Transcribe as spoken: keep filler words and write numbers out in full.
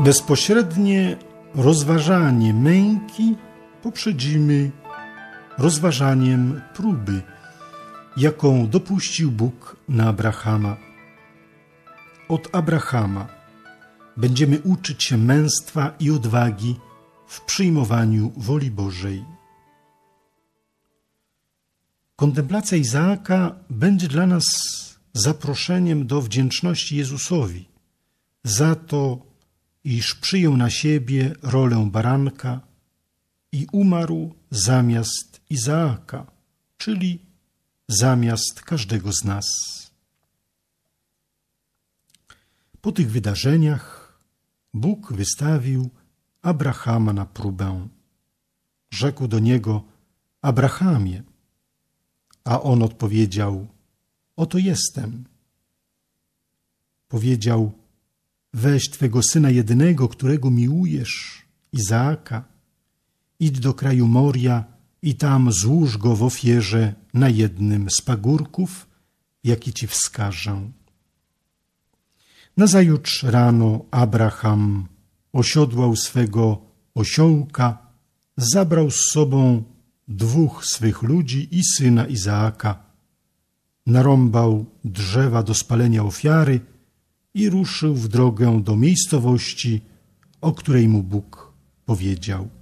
Bezpośrednie rozważanie męki poprzedzimy rozważaniem próby, jaką dopuścił Bóg na Abrahama. Od Abrahama będziemy uczyć się męstwa i odwagi w przyjmowaniu woli Bożej. Kontemplacja Izaaka będzie dla nas zaproszeniem do wdzięczności Jezusowi za to, iż przyjął na siebie rolę baranka i umarł zamiast Izaaka, czyli zamiast każdego z nas. Po tych wydarzeniach Bóg wystawił Abrahama na próbę. Rzekł do niego: Abrahamie, a on odpowiedział: oto jestem. Powiedział: weź twego syna jedynego, którego miłujesz, Izaaka, idź do kraju Moria i tam złóż go w ofierze na jednym z pagórków, jaki ci wskażę. Nazajutrz rano Abraham osiodłał swego osiołka, zabrał z sobą dwóch swych ludzi i syna Izaaka, narąbał drzewa do spalenia ofiary i ruszył w drogę do miejscowości, o której mu Bóg powiedział.